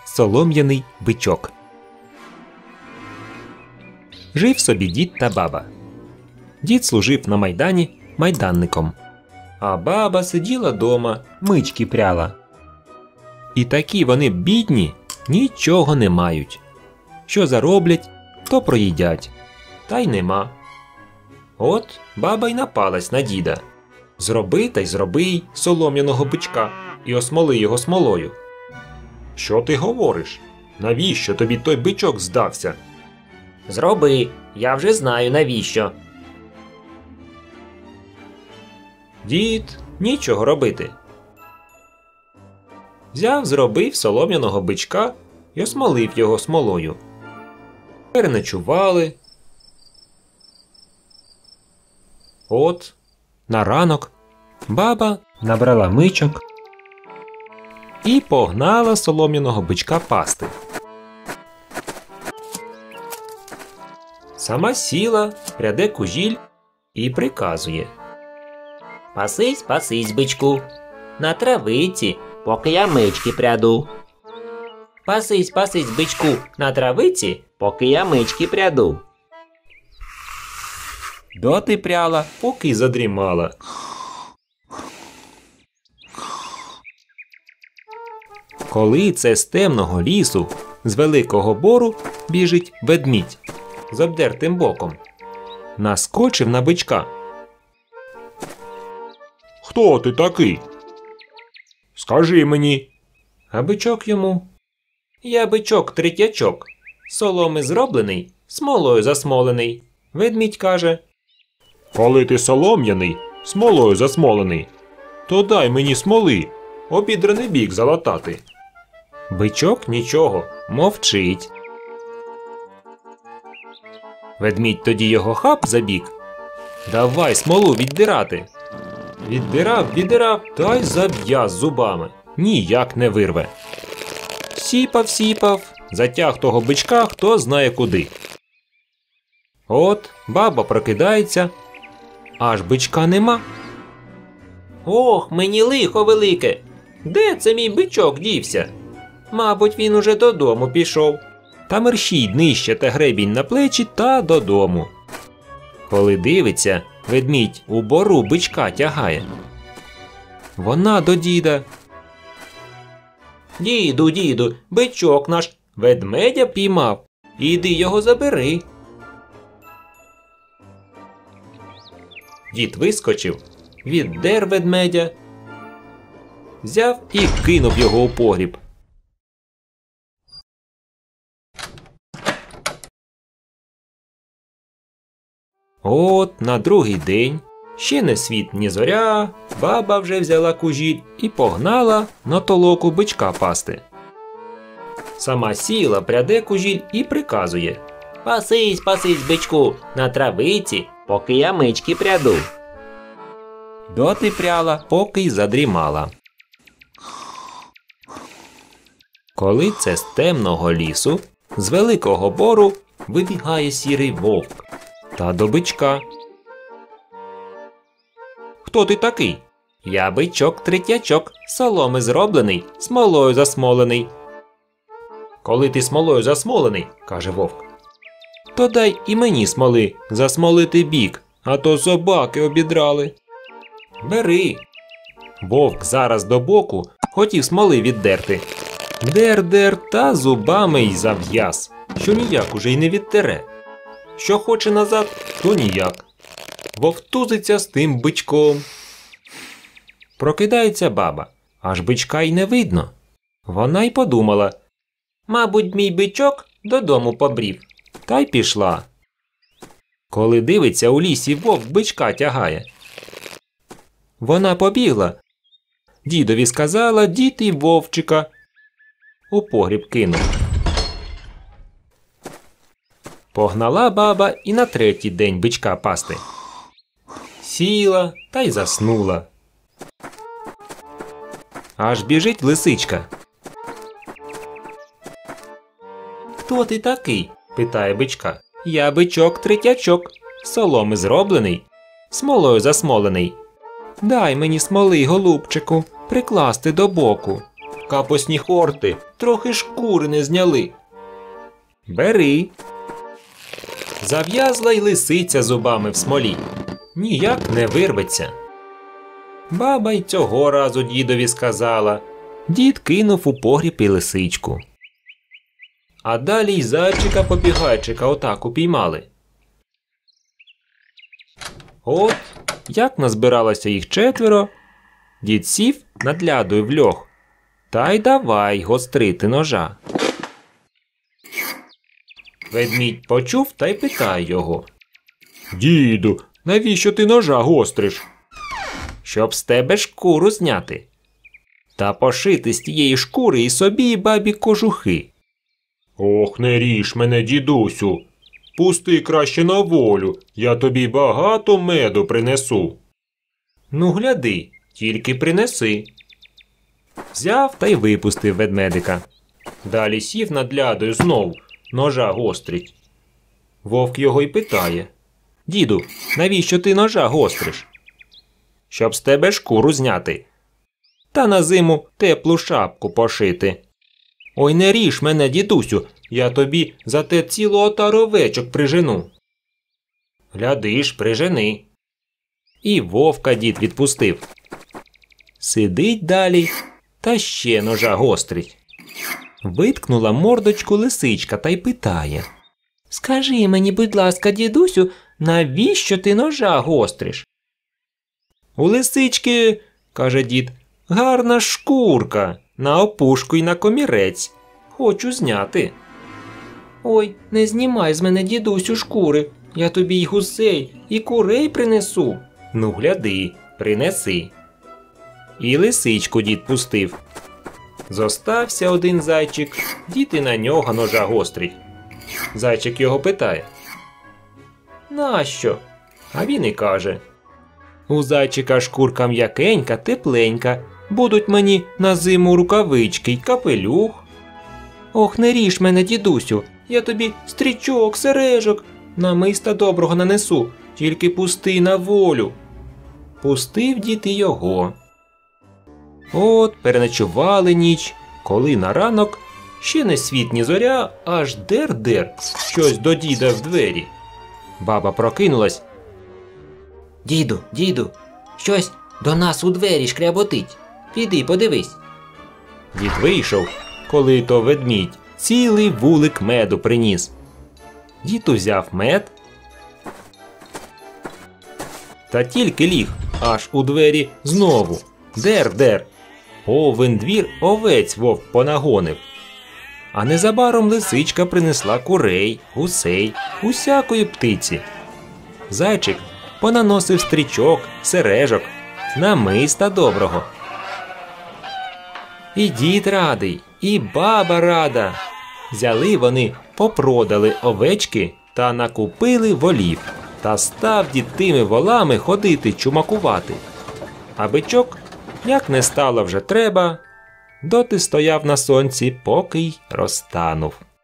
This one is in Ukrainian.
солом'яний бичок. Жив собі дід та баба. Дід служив на майдані майданником, а баба сиділа дома, мички пряла. І такі вони бідні, нічого не мають. Що зароблять, то проїдять, та й нема. От баба й напалась на діда. Зроби та й зроби солом'яного бичка і осмоли його смолою. Що ти говориш? Навіщо тобі той бичок здався? Зроби, я вже знаю навіщо. Дід нічого робити. Взяв, зробив солом'яного бичка і осмолив його смолою. Переночували. От, на ранок баба набрала мичок і погнала солом'яного бичка пасти. Сама сіла, пряде кужіль і приказує: Пасись, пасись, бичку, на травиці, поки я мички пряду. Пасись, пасись, бичку, на травиці, поки я мички пряду. Доти пряла, поки й задрімала. Коли це з темного лісу, з великого бору, біжить ведмідь з обдертим боком. Наскочив на бичка. «Хто ти такий? Скажи мені». А бичок йому: «Я бичок третячок, соломи зроблений, смолою засмолений». Ведмідь каже: «Коли ти солом'яний, смолою засмолений, то дай мені смоли, обідраний бік залатати». Бичок нічого, мовчить. Ведмідь тоді його хап за бік. «Давай смолу віддирати». Віддирав, та й зав'яз зубами. Ніяк не вирве. Сіпав, затяг того бичка хто знає куди. От баба прокидається, аж бичка нема. Ох, мені лихо велике! Де це мій бичок дівся? Мабуть, він уже додому пішов. Та мерщій нищете гребінь на плечі та додому. Коли дивиться, ведмідь у бору бичка тягає. Вона до діда: Діду, бичок наш ведмедя піймав, іди його забери. Дід вискочив, віддер ведмедя, взяв і кинув його у погріб. От на другий день, ще не світ, ні зоря, баба вже взяла кужіль і погнала на толоку бичка пасти. Сама сіла, пряде кужіль і приказує: Пасись, пасись, бичку, на травиці, поки я мички пряду. Доти пряла, поки й задрімала. Коли це з темного лісу, з великого бору, вибігає сірий вовк. Та до бичка: «Хто ти такий?» «Я бичок третячок, соломи зроблений, смолою засмолений». «Коли ти смолою засмолений, – каже вовк, – то дай і мені смоли засмолити бік, а то собаки обідрали». «Бери». Вовк зараз до боку хотів смоли віддерти. Дер, та зубами й зав'яз, що ніяк уже й не відтере. Що хоче назад, то ніяк. Вовтузиться з тим бичком. Прокидається баба, аж бичка й не видно. Вона й подумала: мабуть, мій бичок додому побрів. Та й пішла. Коли дивиться, у лісі вовк бичка тягає. Вона побігла. Дідові сказала, дід і вовчика у погріб кинув. Погнала баба і на третій день бичка пасти. Сіла та й заснула. Аж біжить лисичка. «Хто ти такий?» – питає бичка. «Я бичок третячок, соломи зроблений, смолою засмолений. Дай мені смоли, голубчику, прикласти до боку». капосні хорти, трохи шкури не зняли. Бери. Зав'язла й лисиця зубами в смолі. Ніяк не вирветься. Баба й цього разу дідові сказала. Дід кинув у погріб і лисичку. А далі й зайчика-побігайчика отак упіймали. От, як назбиралося їх четверо, дід сів над лядою в льох. Та й давай гострити ножа. Ведмідь почув та й питає його. Діду, навіщо ти ножа гостриш? Щоб з тебе шкуру зняти. Та пошити з тієї шкури і собі, і бабі кожухи. Ох, не ріж мене, дідусю. Пусти краще на волю, я тобі багато меду принесу. Ну, гляди, тільки принеси. Взяв та й випустив ведмедика. Далі сів над лядою знов, ножа гострить. Вовк його й питає. Діду, навіщо ти ножа гостриш? Щоб з тебе шкуру зняти. Та на зиму теплу шапку пошити. Ой, не ріж мене, дідусю, я тобі за те цілу отару овечок прижену. Глядиш, прижени. І вовка дід відпустив. Сидить далі, та ще ножа гострить. Виткнула мордочку лисичка та й питає. Скажи мені, будь ласка, дідусю, навіщо ти ножа гостриш? У лисички, каже дід, гарна шкурка, на опушку й на комірець. Хочу зняти. Ой, не знімай з мене, дідусю, шкури, я тобі й гусей, і курей принесу. Ну, гляди, принеси. І лисичку дід пустив. Зостався один зайчик, дід і на нього ножа гострить. Зайчик його питає. Нащо? А він і каже. У зайчика шкурка м'якенька, тепленька, будуть мені на зиму рукавички й капелюх. Ох, не ріж мене, дідусю, я тобі стрічок, сережок, намиста доброго нанесу, тільки пусти на волю. Пустив дід і його. От переночували ніч, коли на ранок ще не світ, ні зоря, аж дер-дер, щось до діда в двері. Баба прокинулась. Діду, щось до нас у двері шкряботить. Піди, подивись. Дід вийшов, коли то ведмідь цілий вулик меду приніс. Дід узяв мед та тільки ліг, аж у двері знову. Дер-дер. Повен двір овець вовк понагонив. А незабаром лисичка принесла курей, гусей, усякої птиці. Зайчик понаносив стрічок, сережок, намиста доброго. І дід радий, і баба рада. Взяли вони, попродали овечки та накупили волів. Та став дід тими волами ходити чумакувати. А бичок, як не стало вже треба, доти стояв на сонці, поки й розтанув.